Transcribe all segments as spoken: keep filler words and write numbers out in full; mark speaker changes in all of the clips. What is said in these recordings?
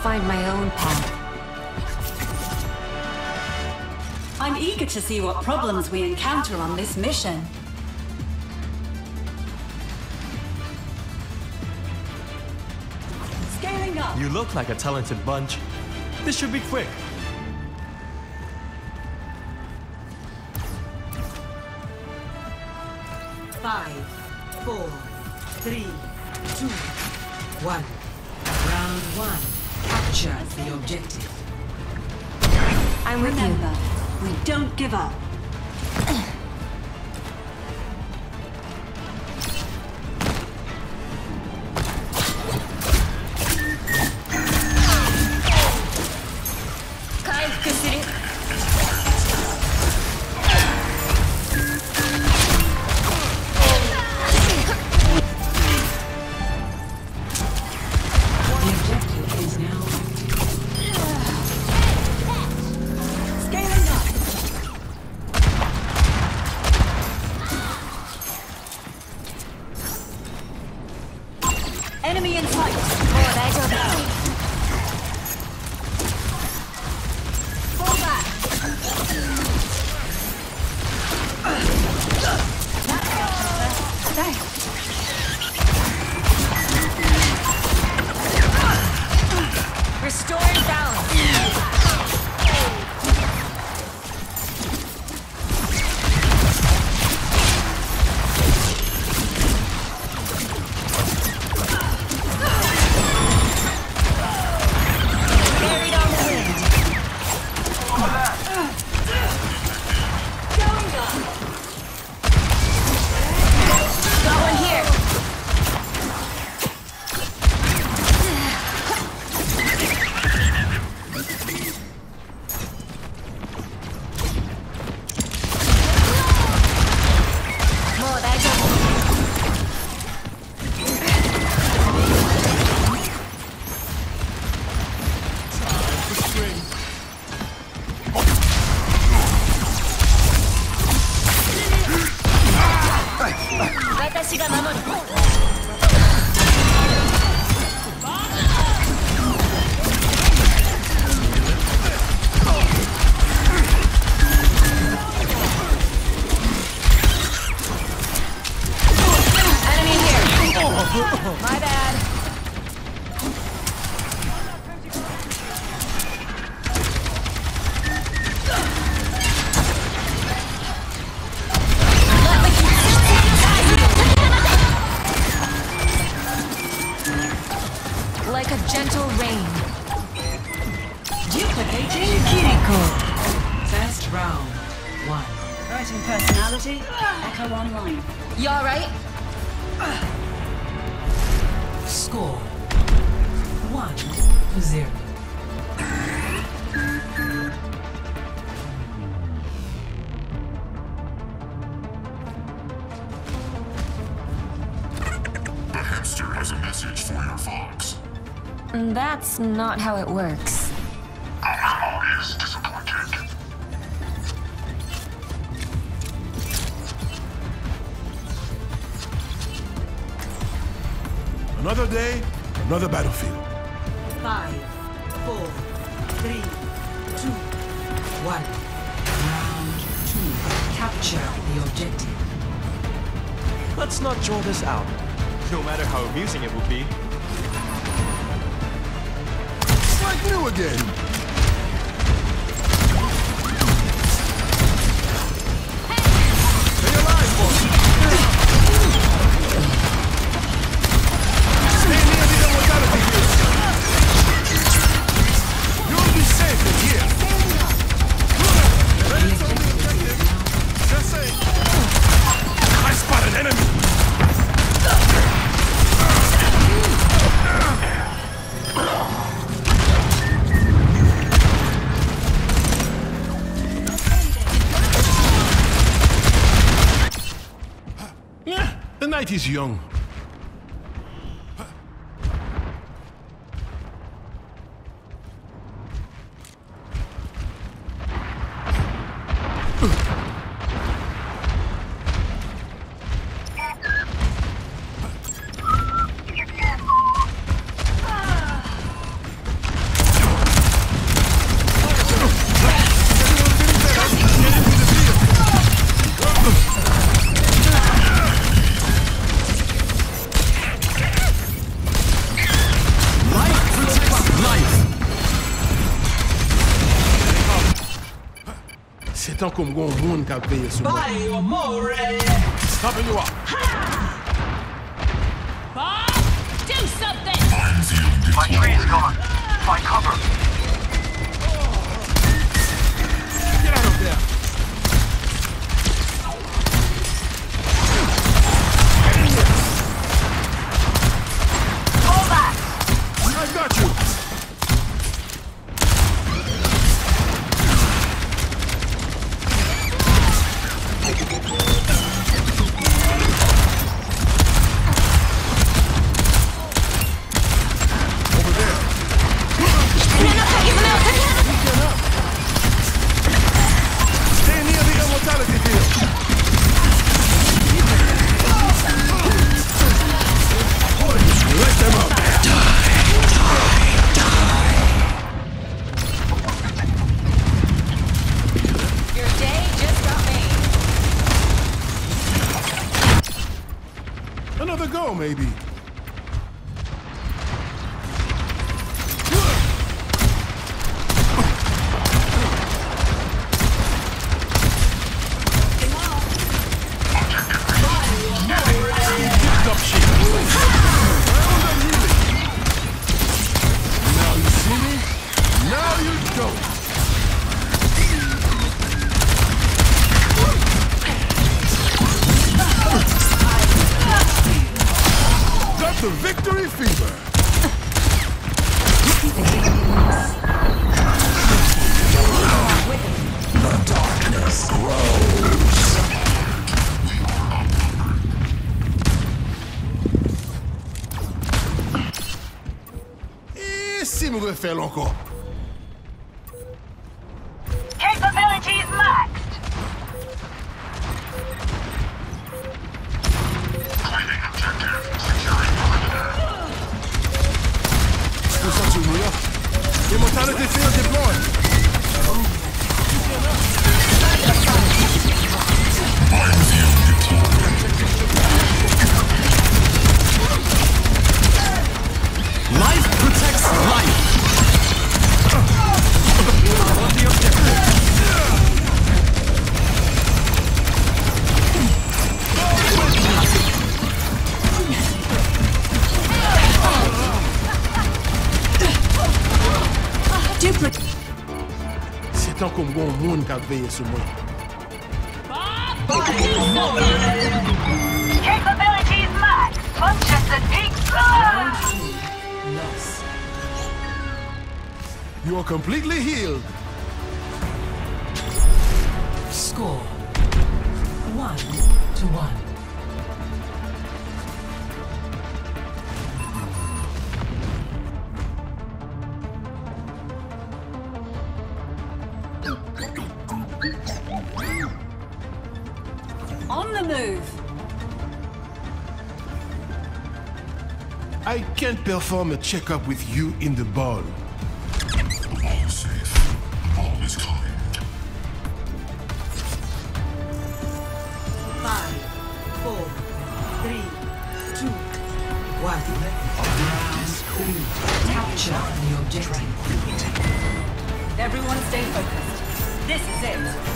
Speaker 1: find my own path.
Speaker 2: I'm eager to see what problems we encounter on this mission. Scaling up.
Speaker 3: You look like a talented bunch. This should be quick.
Speaker 4: Five, four, three, two, one. Round one. Capture the objective.
Speaker 1: I'm with
Speaker 2: Remember, we don't give up. Enemy in sight.
Speaker 1: Oh, that's okay.
Speaker 2: Fall back. Thanks.
Speaker 1: Restoring balance. My bad. Like a gentle rain.
Speaker 2: Duplicating Kiriko.
Speaker 4: First round. One.
Speaker 2: Writing personality. Echo online.
Speaker 1: You alright?
Speaker 4: Score. One to zero.
Speaker 5: The hamster has a message for your fox.
Speaker 1: That's not how it works.
Speaker 5: Outlaw is disappointed.
Speaker 6: Another day, another battlefield.
Speaker 4: Five, four, three, two, one. Round two. Capture the objective.
Speaker 3: Let's not draw this out, no matter how amusing it will be.
Speaker 6: It's like new again. Stay alive, boss. Stay near the immortality here. You'll be safe in here. Ready to the objective. Just say. I spot an enemy. Yeah, the night is young. C'est tant qu'on gon monde qui a payé sur moi. Stopping you up.
Speaker 1: Bob, do something!
Speaker 5: Minefield
Speaker 7: My
Speaker 5: deployed.
Speaker 7: tree's gone. Find cover.
Speaker 6: Get out of there.
Speaker 7: Fall back.
Speaker 6: I got you. Over there. Stay near the immortality field. Light them up.
Speaker 1: Your day just got made.
Speaker 6: Another go, maybe. Picked up shit. Round and healing. Now you see me? Now you don't. Got the victory fever. The darkness grows. Et si me refait encore.
Speaker 7: Capabilities maxed.
Speaker 5: Claiming objective. Securing perimeter.
Speaker 6: What's up, Julia? Immortality field deployed.
Speaker 5: Minefield deployed.
Speaker 3: Life protects life.
Speaker 6: C'est tant qu'on gon monde qui a veillé sur moi.
Speaker 1: Bob, do something!
Speaker 7: Capabilities maxed. Punches at peak.
Speaker 4: Loss.
Speaker 6: You are completely healed.
Speaker 4: Score. One to one.
Speaker 2: On the move.
Speaker 6: I can't perform a checkup with you in the ball.
Speaker 5: The ball is safe. The ball is claimed.
Speaker 4: Five, four, three, two, one. Round three. Capture the objective.
Speaker 2: Everyone stay focused. This is it.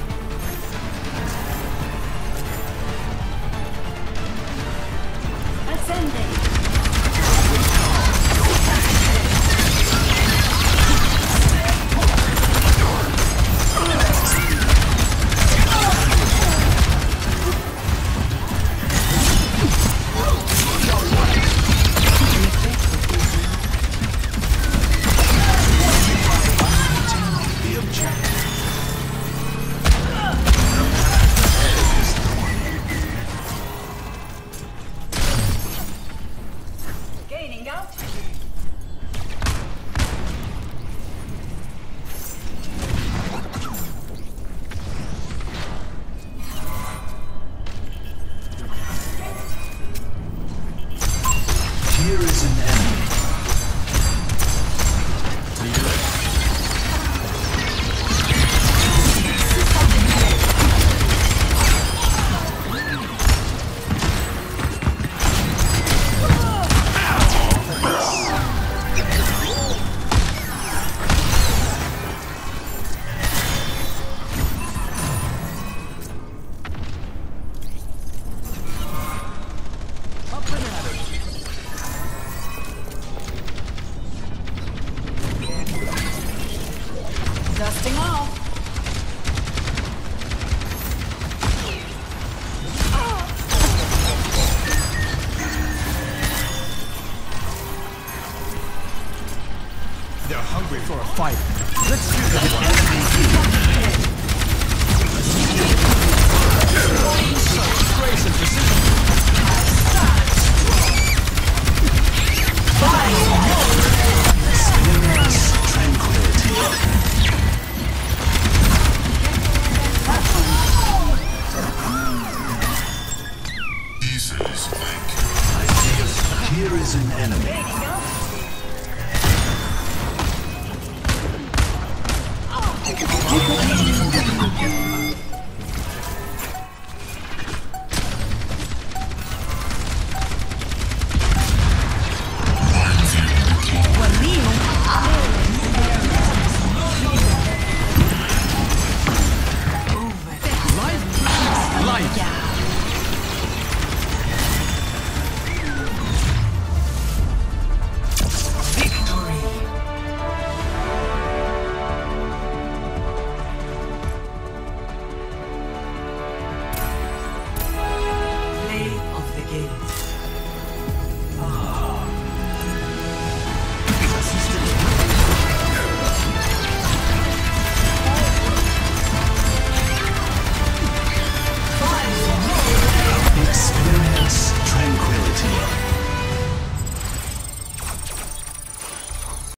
Speaker 2: Ascending. Dusting off.